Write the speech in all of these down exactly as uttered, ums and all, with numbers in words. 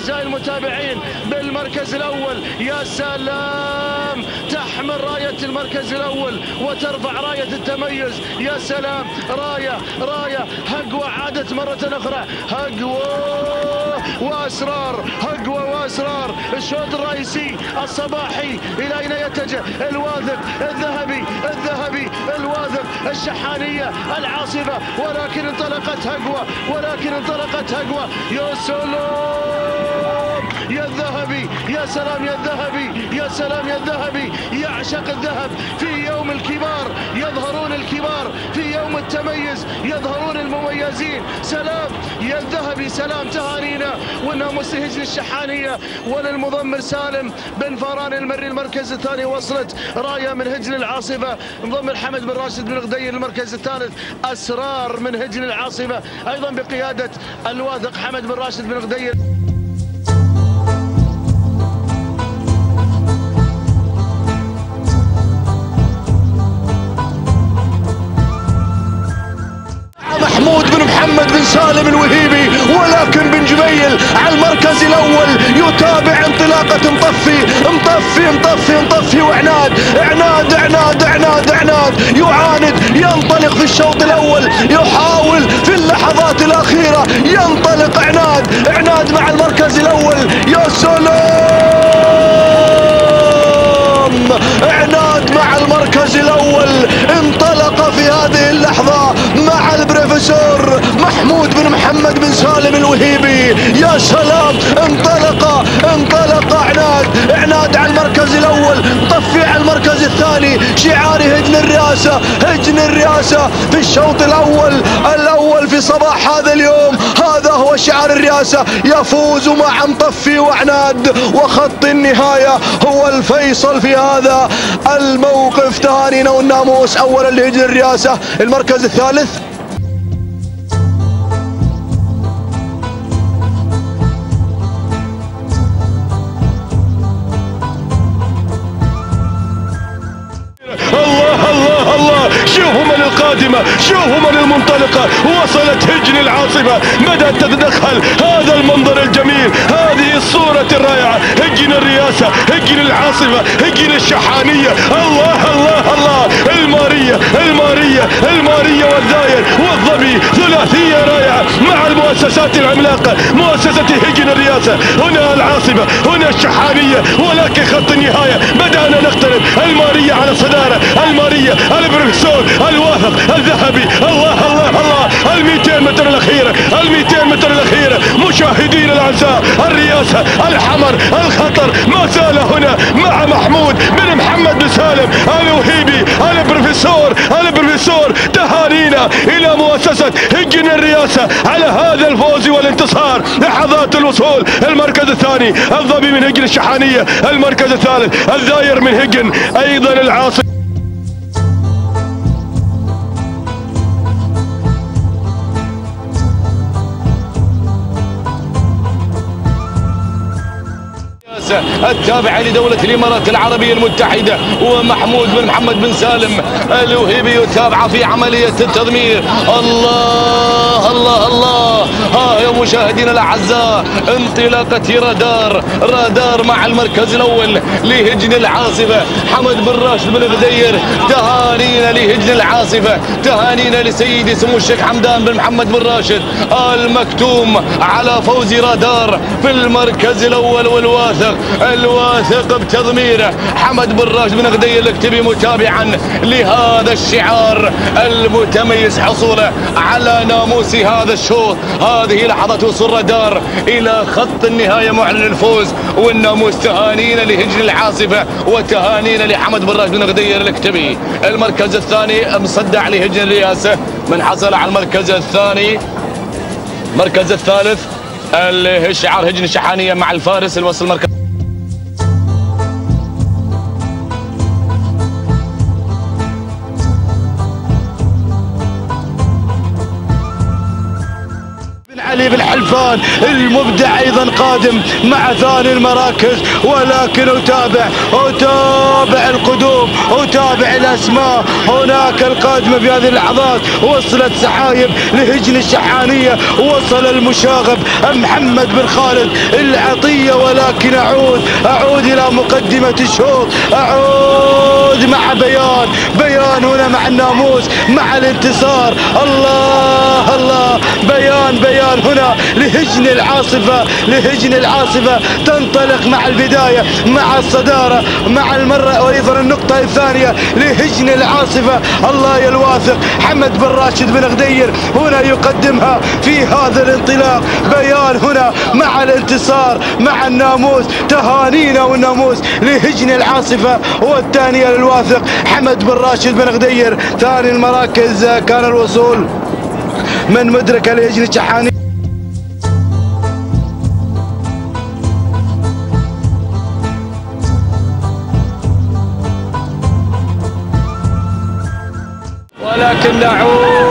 أعزائي المتابعين بالمركز الأول. يا سلام، تحمل راية المركز الأول وترفع راية التميز. يا سلام، راية راية هقوة عادت مرة أخرى، هقوة وأسرار، هقوة وأسرار. الشوط الرئيسي الصباحي إلى أين يتجه؟ الواثق الذهبي الذهبي الواثق، الشحانية العاصفة، ولكن انطلقت هقوة، ولكن انطلقت هقوة. يا سلام يا الذهبي، يا سلام يا الذهبي، يا سلام يا الذهبي. يعشق الذهب في يوم الكبار، يظهرون الكبار في يوم التميز، يظهرون المميزين. سلام يا الذهبي، سلام، تهانينا والناموس لهجن الشحانية وللمضمر سالم بن فاران المري. المركز الثاني وصلت راية من هجن العاصفة، مضمر حمد بن راشد بن غدير. المركز الثالث أسرار من هجن العاصفة أيضا بقيادة الواثق حمد بن راشد بن غدير. محمود بن محمد بن سالم الوهيبي، ولكن بن جبيل على المركز الاول يتابع انطلاقه مطفي مطفي مطفي مطفي وعناد عناد عناد عناد عناد يعاند، ينطلق في الشوط الاول، يحاول في اللحظات الاخيره، ينطلق عناد عناد مع المركز الاول. يا سلام، عناد مع المركز الاول، انطلق في هذه اللحظه مع البروفيسور محمود بن محمد بن سالم الوهيبي. يا سلام، انطلق انطلق عناد عناد على المركز الاول، طفي على المركز الثاني. شعار هجن الرئاسه، هجن الرئاسه في الشوط الاول الاول في صباح هذا اليوم. هذا هو شعار الرئاسه، يفوز مع مطفي وعناد، وخط النهايه هو الفيصل في هذا الموقف. تهانينا والناموس اولا لهجن الرئاسه. المركز الثالث شوفوا من القادمة، شوفوا من المنطلقة. وصلت هجن العاصفة، بدأت تتدخل. هذا المنظر الجميل، هذه الصورة الرائعة. هجن الرئاسة، هجن العاصفة، هجن الشحانية. الله الله الله، المارية المارية المارية والداير والظبي، ثلاثية رائعة مع المؤسسات العملاقة، مؤسسة هجن الرئاسة. هنا العاصفة، هنا الشحانية، ولكن خط النهاية بدأنا نقترب. المارية على صدارة، المارية، البروفيسور، الواثق، الذهبي. الله الله الله، المئتين متر الأخيرة، المئتين متر الأخيرة. مشاهدين الأعزاء، الرئاسة، الحمر، الخطر ما زال هنا مع محمود بن محمد بن سالم الوهيبي، البروفيسور البروفيسور. تهانينا إلى مؤسسة هجن الرئاسة على هذا الفوز والانتصار. لحظات الوصول، المركز الثاني الظبي من هجن الشحانية، المركز الثالث الداير من هجن أيضا العاصفة. التابعة لدولة الإمارات العربية المتحدة، ومحمود بن محمد بن سالم الوهيبي يتابع في عملية التضمير. الله الله الله، ها يا مشاهدينا الأعزاء، انطلاقة رادار رادار مع المركز الأول لهجن العاصفة حمد بن راشد بن غدير. تهانينا لهجن العاصفة، تهانينا لسيدي سمو الشيخ حمدان بن محمد بن راشد المكتوم على فوز رادار في المركز الأول. والواثق الواثق بتضميره حمد بن راشد بن غدير الاكتبي متابعا لهذا الشعار المتميز، حصوله على ناموس هذا الشوط. هذه لحظة وصول رادار إلى خط النهاية معلن الفوز والناموس. تهانينا لهجن العاصفة وتهانينا لحمد بن راشد بن غدير الاكتبي. المركز الثاني مصدع لهجن الرئاسة، من حصل على المركز الثاني. المركز الثالث الشعار هجن الشحانية مع الفارس الوصل المركز. علي بن حلب الفان المبدع ايضا قادم مع ثاني المراكز، ولكن اتابع اتابع القدوم، اتابع الاسماء هناك القادمه في هذه اللحظات. وصلت سحايب لهجن الشحانيه، وصل المشاغب محمد بن خالد العطيه، ولكن اعود اعود الى مقدمه الشوط، اعود مع بيان بيان هنا مع الناموس مع الانتصار. الله الله بيان بيان هنا لهجن العاصفه لهجن العاصفه تنطلق مع البدايه مع الصداره مع المره وايضا النقطه الثانيه لهجن العاصفه. الله يا الواثق حمد بن راشد بن غدير هنا يقدمها في هذا الانطلاق. بيان هنا مع الانتصار مع الناموس، تهانينا والناموس لهجن العاصفه، والثانيه للواثق حمد بن راشد بن غدير. ثاني المراكز كان الوصول من مدركه لهجن الشحاني. ولكن نعود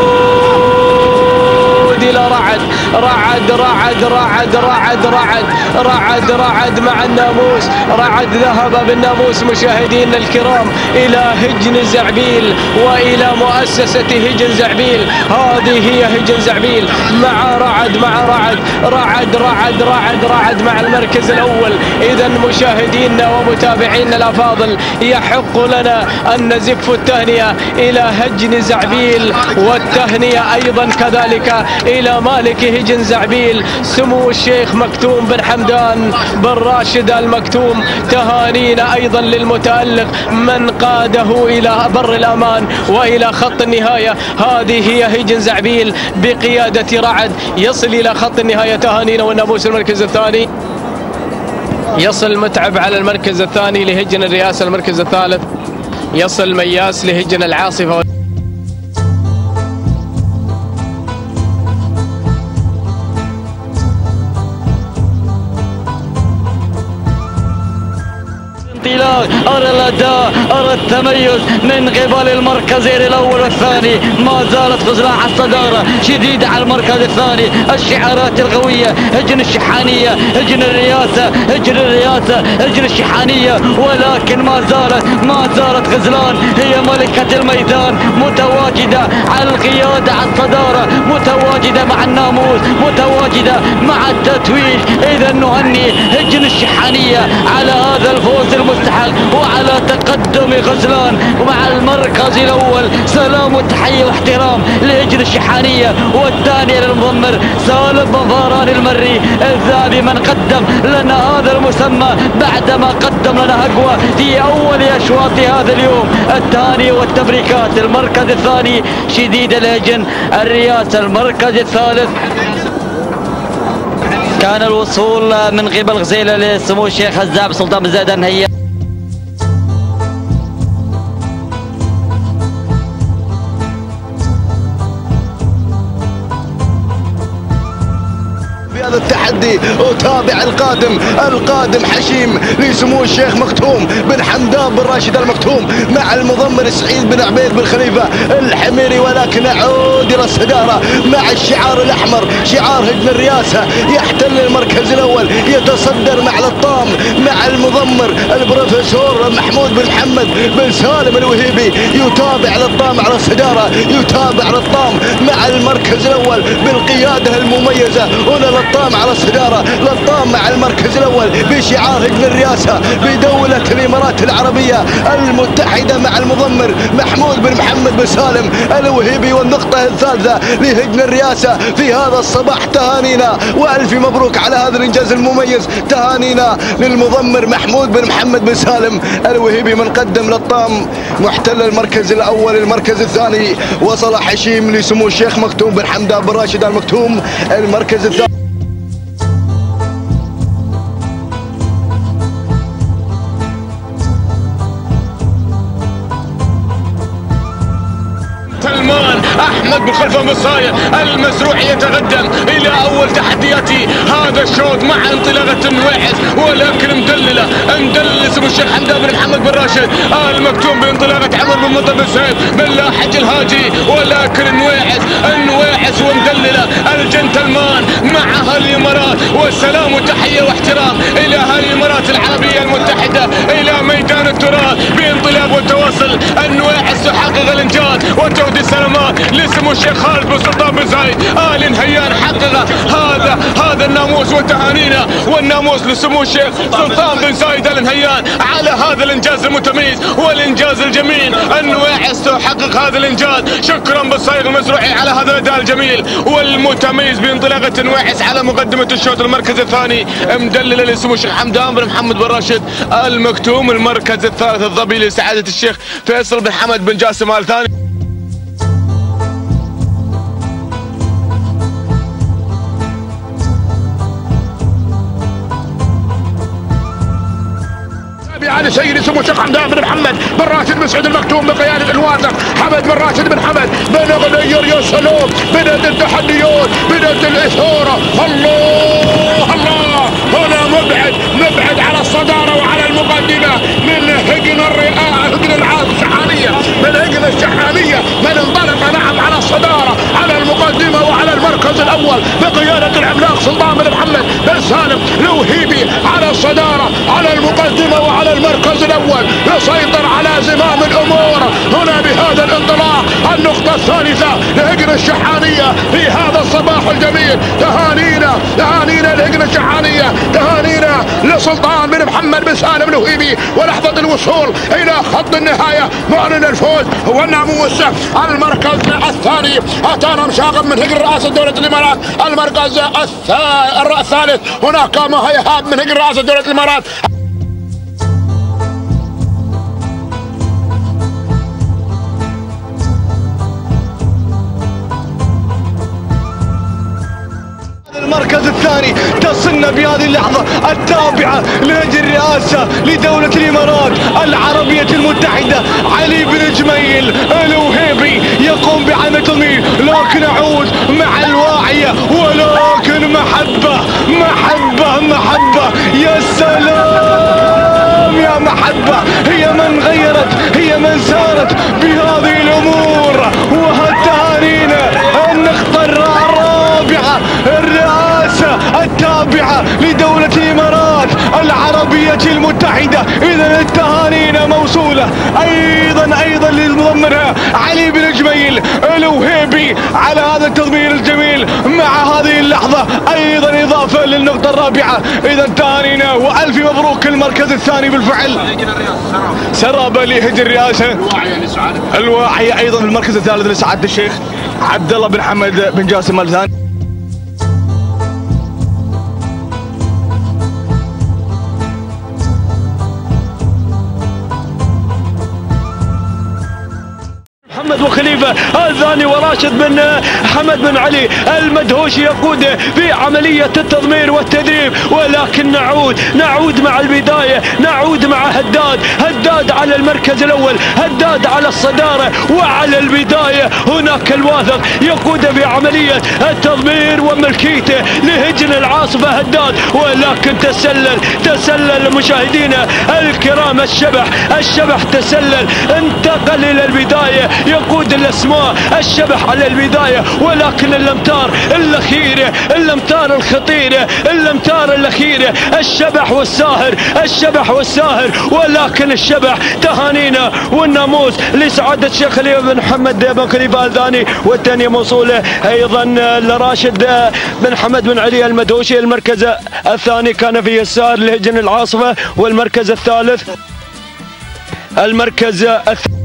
إلى رعد رعد رعد رعد رعد رعد رعد رعد مع الناموس. رعد ذهب بالناموس مشاهدينا الكرام إلى هجن زعبيل وإلى مؤسسة هجن زعبيل. هذه هي هجن زعبيل مع رعد مع رعد رعد رعد رعد رعد مع المركز الأول. إذا مشاهدينا ومتابعينا الأفاضل يحق لنا أن نزف التهنئة إلى هجن زعبيل، والتهنئة أيضا كذلك إلى مالك هجن زعبيل سمو الشيخ مكتوم بن حمدان بن راشد المكتوم. تهانينا أيضا للمتألق من قاده إلى بر الأمان وإلى خط النهاية. هذه هي هجن زعبيل بقيادة رعد يصل إلى خط النهاية. تهانينا والناموس المركز الثاني. يصل متعب على المركز الثاني لهجن الرئاسة. المركز الثالث يصل مياس لهجن العاصفة. أرى الأداء أرى التميز من قبل المركزين الأول والثاني. ما زالت غزلان على الصدارة شديدة على المركز الثاني. الشعارات القوية هجن الشحانية هجن الرئاسة هجن الرئاسة هجن الشحانية، ولكن ما زالت ما زالت غزلان هي ملكة الميدان، متواجدة على القيادة على الصدارة، متواجدة مع الناموس، متواجدة مع التتويج. إذا نهني هجن الشحانية على هذا الفوز المستحق وعلى تقدم غزلان ومع المركز الاول. سلام وتحيه واحترام لهجن الشحانيه، والثانيه للمضمر سالم بن فاران المري الذهبي من قدم لنا هذا المسمى بعدما قدم لنا هقوه في اول اشواط هذا اليوم. الثاني والتبريكات. المركز الثاني شديد الهجن الرئاسه. المركز الثالث كان الوصول من قبل غزيله لسمو الشيخ الزعب سلطان بن زايد النهيان. هذا التحدي وتابع القادم القادم حشيم لسمو الشيخ مكتوم بن حمدان بن راشد المكتوم مع المضمر سعيد بن عبيد بن خليفه الحميري. ولكن نعود الى الصداره مع الشعار الاحمر شعار هجن الرئاسه، يحتل المركز الاول يتصدر مع الطام مع المضمر البروفيسور محمود بن محمد بن سالم الوهيبي. يتابع الطام على الصداره، يتابع الطام مع المركز الاول بالقياده المميزه. هنا لطام على الصدارة، لطام مع المركز الأول بشعار هجن الرئاسة بدولة الإمارات العربية المتحدة مع المضمر محمود بن محمد بن سالم الوهيبي. والنقطة الثالثة لهجن الرئاسة في هذا الصباح. تهانينا وألف مبروك على هذا الإنجاز المميز. تهانينا للمضمر محمود بن محمد بن سالم الوهيبي من قدم لطام محتل المركز الأول. المركز الثاني وصل حشيم لسمو الشيخ مكتوم بن حمدان بن راشد المكتوم. المركز الثاني سلمان احمد محمد بن خلفان بن صايغ. المزروعي يتقدم الى اول تحدياته هذا الشوط مع انطلاقه النواعس، ولكن مدلله مدلل اسمه الشيخ حمدان بن محمد بن راشد. المكتوم بانطلاقه عمر بن مطر بن سعيد بن لاحج الهاجي، ولكن النواعس النواعس ومدلله الجنتلمان مع اهل الامارات. والسلام وتحيه واحترام الى اهل الامارات العربيه المتحده الى ميدان التراث بانطلاق وتواصل. النواعس تحقق الانجاز وتهدي السلامات لسمو الشيخ خالد بن سلطان بن زايد ال نهيان. حقق هذا هذا الناموس وتهانينا والناموس لسمو الشيخ سلطان بن زايد ال نهيان على هذا الانجاز المتميز والانجاز الجميل. النواعس تحقق هذا الانجاز. شكرا بالصايغ المزروعي على هذا الاداء الجميل والمتميز بانطلاقه النواعس على مقدمه الشوط. المركز الثاني مدلله لسمو الشيخ حمدان بن محمد بن راشد المكتوم. المركز الثالث الظبي لسعاده الشيخ فيصل بن حمد بن جاسم ال ثاني. على سيدي سمو الشيخ حمدان بن محمد بن راشد بن سعود المكتوم بقياده الواثق حمد بن راشد بن حمد بن غنير. يا سلام، بدات التحديات، بدات الاثاره. الله الله، هنا مبعد مبعد على الصداره وعلى المقدمه من هجن الرئاسه، هجن الشحانيه، من هجن الشحانيه من انطلق نعم على الصداره، على المقدمه وعلى المركز الاول بقياده العملاق سلطان بن محمد بن سالم الوهيبي على الصداره، على المقدمه وعلى المركز الاول، يسيطر على زمام الامور هنا بهذا الانطلاق. النقطه الثالثه لهجن الشحانيه في هذا الصباح الجميل. تهانينا تهانينا لهجن الشحانيه، تهانينا لسلطان بن محمد بن سالم الوهيبي. ولحظه الوصول الى خط النهايه معلن الفوز هو الناموس. المركز الثاني اتانا مشاغب من هجن رئاسه دوله الامارات. المركز الثالث هناك ما يهاب من هجن رئاسه دوله الامارات. المركز الثاني تصلنا بهذه اللحظة التابعة لنادي الرئاسة لدولة الإمارات العربية المتحدة. علي بن جميل الوهيبي يقوم بعمل تضمير، لكن أعود مع الواعية، ولكن محبة محبة محبة. يا سلام يا محبة، هي من غيرت، هي من سارت بهذه الأمور. وهالتهانينا النقطة الرابعة، الرئاسة التابعة لدولة الإمارات العربية المتحدة. إذا التهانينا موصولة أيضا أيضا للمضمرها علي بن جميل الوهيبي على هذا التضمير الجميل مع هذه اللحظة، أيضا إضافة للنقطة الرابعة. إذا تهانينا وألف مبروك. المركز الثاني بالفعل سرابة لهجن الرئاسة الواعية، أيضا في المركز الثالث لسعادة الشيخ عبد الله بن حمد بن جاسم ال ثاني. محمد وخليفه الثاني وراشد بن حمد بن علي المدهوشي يقود في عمليه التضمير والتدريب. ولكن نعود نعود مع البدايه، نعود مع هداد هداد على المركز الاول، هداد على الصداره وعلى البدايه. هناك الواثق يقود في عمليه التضمير وملكيته لهجن العاصفه هداد، ولكن تسلل تسلل مشاهدينا الكرام. الشبح الشبح تسلل، انتقل الى البدايه، يقود الاسماء الشبح على البدايه. ولكن الامتار الاخيره، الامتار الخطيره، الامتار الاخيره، الشبح والساهر، الشبح والساهر. ولكن الشبح تهانينا والناموس لسعاده الشيخ خليفه بن محمد بن خليفه الثاني، والثانيه موصوله ايضا لراشد بن حمد بن علي المدهوشي. المركز الثاني كان في يسار لهجن العاصفه، والمركز الثالث المركز الثالث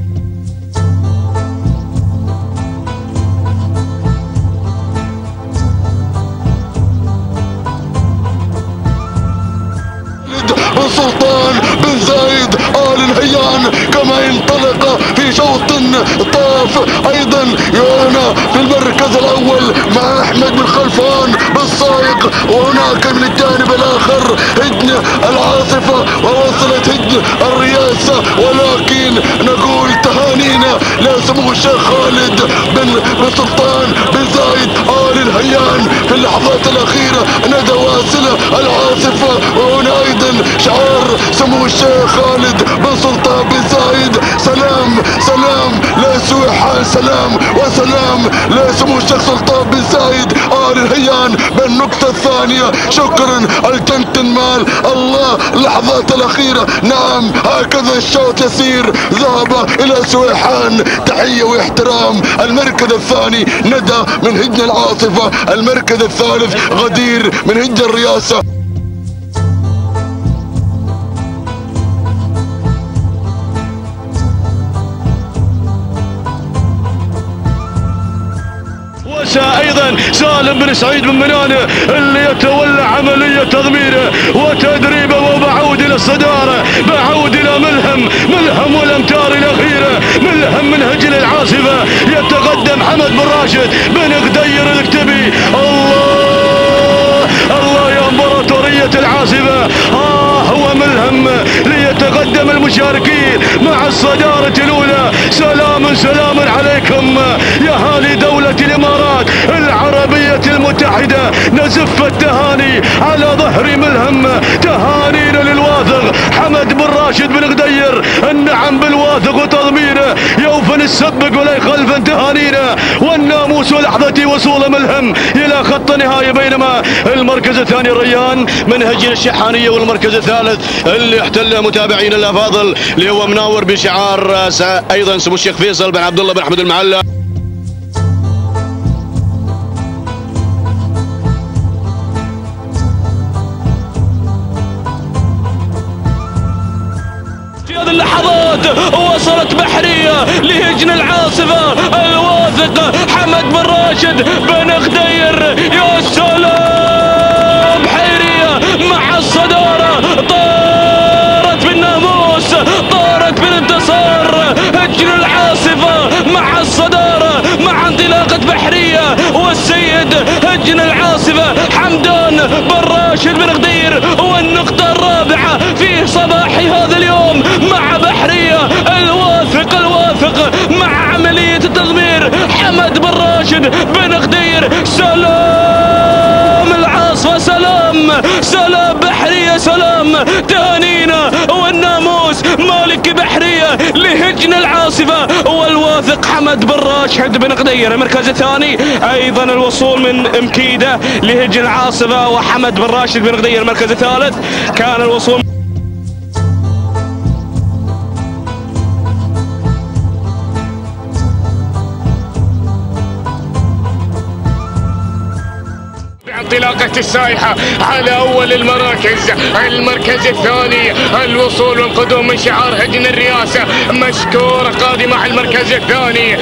بن سلطان بن زايد آل نهيان كما ينطلق في شوط طاف ايضا هنا في المركز الاول مع احمد بن خلفان بن صايغ. وهناك من الجانب الاخر هجن العاصفه ووصلت هجن الرئاسه. ولكن نقول تهاني تهانينا لسمو الشيخ خالد بن بن سلطان بن زايد آل الهيان في اللحظات الأخيرة ندى واصلة العاصفة. وهنا أيضا شعار سمو الشيخ خالد بن سلطان بن زايد سلام سلام لسويحان سلام وسلام لسمو الشيخ سلطان بن زايد آل الهيان. بالنقطة الثانية شكرا الجنة المال الله اللحظات الأخيرة. نعم هكذا الشوط يسير ذهب إلى سويحان. تحية واحترام. المركز الثاني ندى من هجن العاصفة. المركز الثالث غدير من هجن الرياسة. ايضا سالم بن سعيد بن منانه اللي يتولى عمليه تضميره وتدريبه. وبعود الى الصداره بعود الى ملهم ملهم والامتار الاخيره ملهم من هجن العاصفه. يتقدم حمد بن راشد بن غدير الكتبي. الله الله يا امبراطوريه العاصفه. اه هو ملهم ليتقدم المشاركين مع الصداره الاولى. سلام سلام عليكم يا اهالي دوله الامارات العربيه المتحده. نزف التهاني على ظهر ملهم. تهانينا للواثق حمد بن راشد بن غدير. النعم بالواثق وتضميره يوفن السبق ولا يخلف تهانينا. والناموس ولحظه وصول ملهم الى خط النهايه. بينما المركز الثاني ريان من هجن الشحانيه. والمركز الثالث اللي احتله متابعينا الافاضل اللي هو مناور بشعار ايضا سمو الشيخ فيصل بن عبد الله بن احمد المعلى. في هذه اللحظات وصلت بحريه لهجن العاصفه. الواثق حمد بن راشد بن غدير. يا سلام بحيريه مع الصداره. طارت بالناموس طارت بالانتصار. هجن العاصفه مع الصداره مع انطلاقه بحريه. والسيد هجن العاصفه حمدان بن راشد بن غدير. والنقطه الرابعه في صباح هذا اليوم مع بحريه. الواثق الواثق مع عمليه التضمير حمد بن راشد بن غدير. سلام العاصفه سلام سلام بحريه سلام. تهانينا والناموس مالك بحريه لهجن العاصفه. والواثق حمد بن راشد بن غدير. المركز الثاني ايضا الوصول من مكيده لهجن العاصفه وحمد بن راشد بن غدير. المركز الثالث كان الوصول انطلاقة السائحة على أول المراكز. المركز الثاني الوصول والقدوم من شعار هجن الرئاسة. مشكورة قادمة على المركز الثاني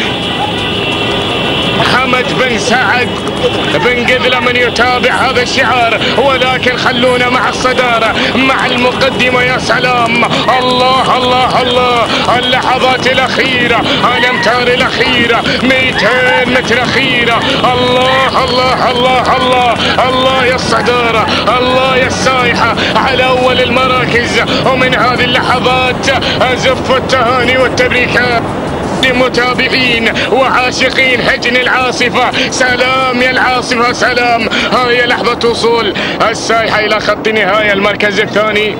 حمد بن سعد بن قذلة من يتابع هذا الشعار. ولكن خلونا مع الصدارة مع المقدمة. يا سلام الله الله الله. اللحظات الأخيرة الأمتار الأخيرة مئتين متر أخيرة. الله الله الله الله الله يا الصدارة الله يا السائحة على أول المراكز. ومن هذه اللحظات أزف التهاني والتبريكات لمتابعين وعاشقين هجن العاصفة. سلام يا العاصفة سلام. هاي لحظة وصول السائحة إلى خط نهاية. المركز الثاني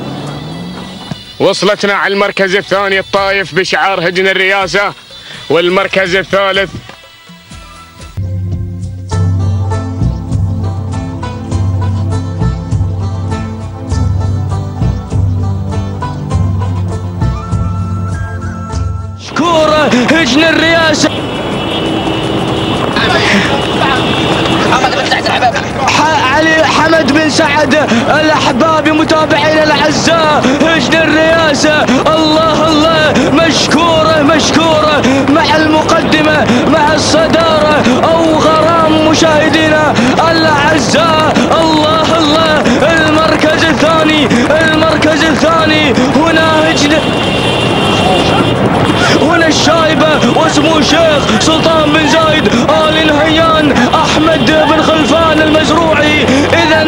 وصلتنا على المركز الثاني الطايف بشعار هجن الرئاسة. والمركز الثالث كورة هجن الرئاسة. علي حمد بن سعد الأحباب متابعينا الأعزاء. هجن الرئاسة الله الله. مشكورة مشكورة مع المقدمة مع الصدارة أو غرام مشاهدينا الأعزاء. الله الله. المركز الثاني المركز الثاني هنا هجن هنا الشايبة وسمو الشيخ سلطان بن زايد آل الهيان أحمد بن خلفان المزروعي. إذا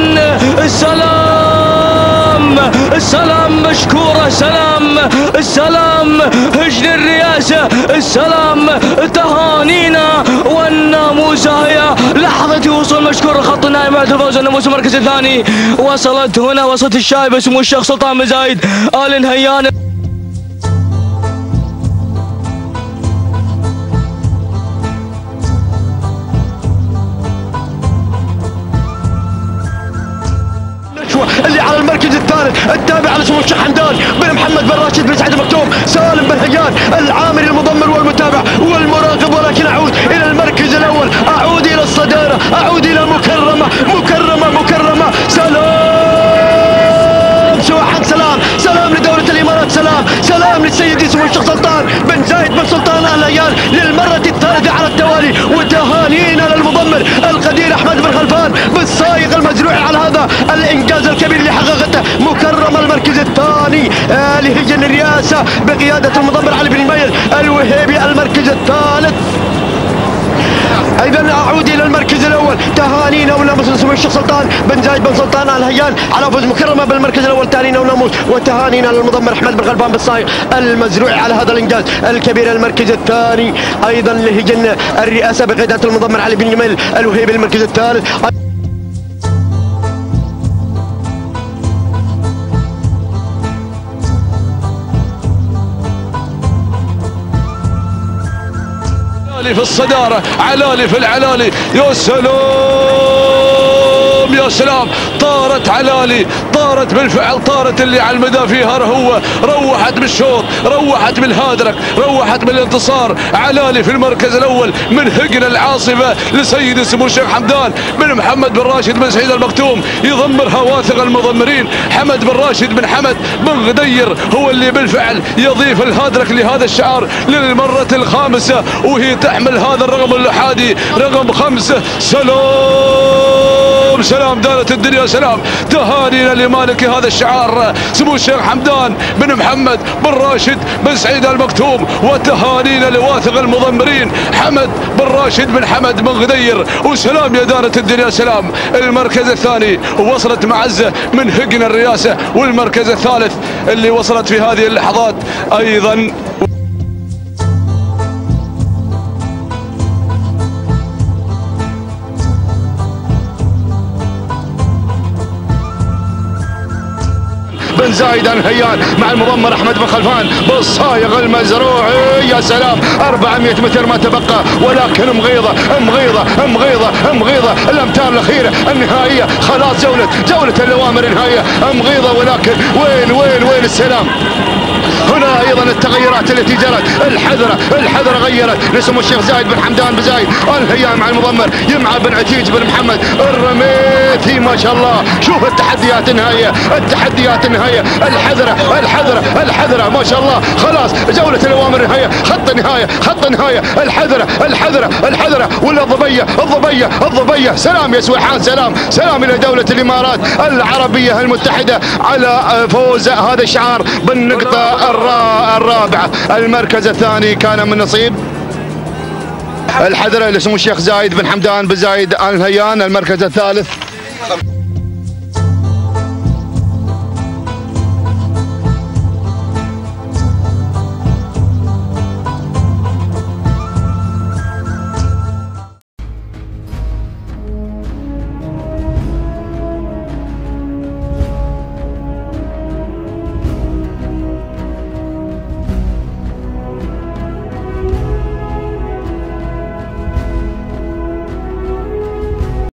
السلام السلام مشكورة سلام السلام. هجن الرئاسة السلام تهانينا والناموس. هي لحظة وصول مشكور خط النهائي مع الفوز الناموس المركز الثاني. وصلت هنا وسط الشايب سمو الشيخ سلطان بن زايد آل نهيان. اللي على المركز الثالث التابع لسمو الشيخ حمدان بن محمد بن راشد بن سعيد المكتوم سالم بن هيان العامري المضمر والمتابع والمراقب. ولكن اعود الى المركز الاول، اعود الى الصداره، اعود الى مكرمه مكرمه مكرمه. سلام سواحان، سلام سلام لدوله الامارات، سلام سلام للسيد سمو الشيخ سلطان بن زايد بن سلطان ال نهيان للمره الثالثه على التوالي. وتهانينا للمضمر القدير احمد بن خلفان بالصايغ المزروع على هذا الانجاز الكبير اللي حققته. مكرم المركز الثاني لهجن الرئاسه بقياده المضمر علي بن الميل الوهيبي المركز الثالث. ايضا اعود الى المركز الاول، تهانينا وناموس سمو الشيخ سلطان بن زايد بن سلطان ال نهيان على فوز مكرمه بالمركز الاول. تهانينا وناموس وتهانينا للمضمر احمد بن خلفان بالصايغ المزروع على هذا الانجاز الكبير. المركز الثاني ايضا لهجن الرئاسه بقياده المضمر علي بن الميل الوهيبي المركز الثالث. في الصدارة، علالي في العلالي. يا سلام يا سلام، طارت علالي، طارت بالفعل، طارت اللي على المدى فيها رهوة، روحت بالشوط، روحت بالهادرك، روحت بالانتصار. علالي في المركز الأول من هجن العاصفة لسيد سمو الشيخ حمدان بن محمد بن راشد بن سعيد المكتوم، يضمر هواثق المضمرين حمد بن راشد بن حمد بن غدير، هو اللي بالفعل يضيف الهادرك لهذا الشعار للمرة الخامسة، وهي تحمل هذا الرقم الأحادي رقم خمسة. سلام سلام دارت الدنيا، سلام تهانينا لمالك هذا الشعار سمو الشيخ حمدان بن محمد بن راشد بن سعيد المكتوم، وتهانينا لواثق المضمرين حمد بن راشد بن حمد بن غدير. وسلام يا دارت الدنيا، سلام. المركز الثاني وصلت معزة من هجن الرئاسة، والمركز الثالث اللي وصلت في هذه اللحظات أيضا بن زايد ال نهيان مع المضمر احمد بن خلفان بالصايغ المزروعي. يا سلام، أربعمئة متر ما تبقى، ولكن مغيضه مغيضه مغيضه مغيضه. الامتار الاخيره النهائيه، خلاص جوله جوله الاوامر النهائيه مغيضه، ولكن وين وين وين السلام. هنا ايضا التغيرات التي جرت، الحذره الحذره غيرت لسمو الشيخ زايد بن حمدان بن زايد ال نهيان مع المضمر يمعى بن عتيج بن محمد الرميثي. ما شاء الله، شوف التحديات النهائيه، التحديات النهائيه، الحذره الحذره الحذره. ما شاء الله، خلاص جوله الاوامر النهائيه، خط النهايه خط النهايه، الحذره الحذره الحذره. ولا الضبيه الضبيه الضبيه. سلام يا سويحان، سلام سلام الى دوله الامارات العربيه المتحده على فوز هذا الشعار بالنقطه الرابعه. المركز الثاني كان من نصيب الحذره لسمو الشيخ زايد بن حمدان بن زايد ال نهيان. المركز الثالث